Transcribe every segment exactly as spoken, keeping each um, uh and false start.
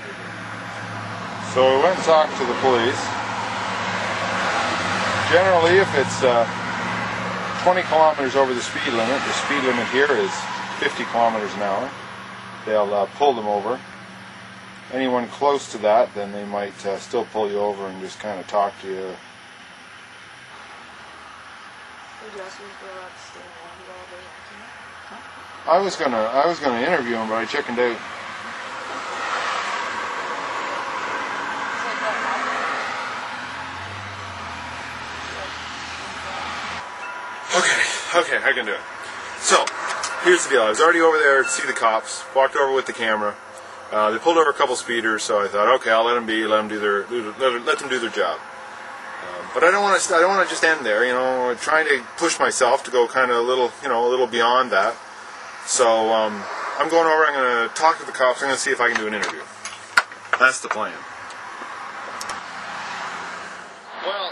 So we went and talked to the police. Generally, if it's uh, twenty kilometers over the speed limit, the speed limit here is fifty kilometers an hour, they'll uh, pull them over. Anyone close to that, then they might uh, still pull you over and just kind of talk to you. Would you ask me if we're allowed to stay around all day? Huh? I was gonna, I was gonna interview him, but I chickened out. Okay, okay, I can do it. So, here's the deal. I was already over there to see the cops, walked over with the camera. Uh, they pulled over a couple speeders, so I thought, okay, I'll let them be, let them do their, let, let them do their job. Um, but I don't want to, I don't want to just end there. You know, I'm trying to push myself to go kind of a little, you know, a little beyond that. So um, I'm going over. I'm going to talk to the cops. I'm going to see if I can do an interview. That's the plan. Well,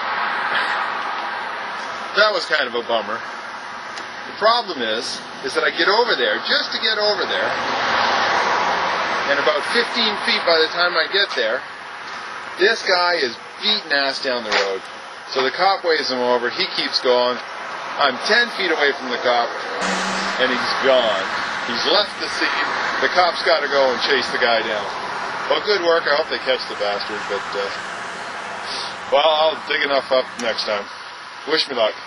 that was kind of a bummer. The problem is, is that I get over there, just to get over there, and about fifteen feet by the time I get there, this guy is beating ass down the road. So the cop waves him over, he keeps going. I'm ten feet away from the cop, and he's gone. He's left the scene. The cop's got to go and chase the guy down. Well, good work. I hope they catch the bastard, but, uh, well, I'll dig enough up next time. Wish me luck.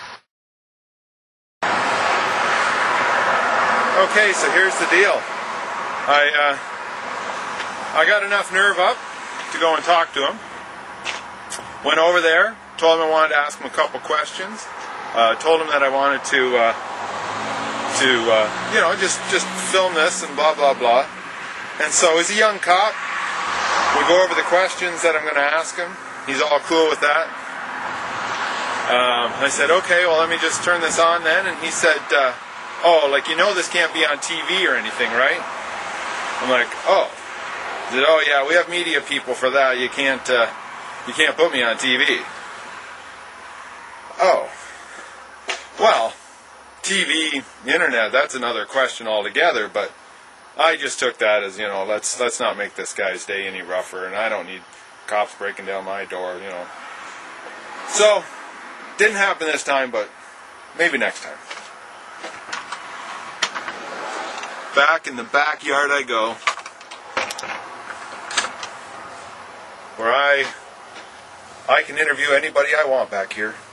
Okay, so here's the deal. I, uh, I got enough nerve up to go and talk to him. Went over there, told him I wanted to ask him a couple questions. Uh, told him that I wanted to, uh, to uh, you know, just just film this and blah blah blah. And so he's a young cop. We go over the questions that I'm going to ask him. He's all cool with that. Um, I said, okay, well let me just turn this on then. And he said, uh, oh, like you know this can't be on T V or anything, right? I'm like, oh. He said, oh yeah, we have media people for that. You can't, uh, you can't put me on T V. Oh, well, T V, internet, that's another question altogether. But I just took that as, you know, let's let's not make this guy's day any rougher, and I don't need cops breaking down my door, you know. So, didn't happen this time, but maybe next time. Back in the backyard I go. Where I I can interview anybody I want back here.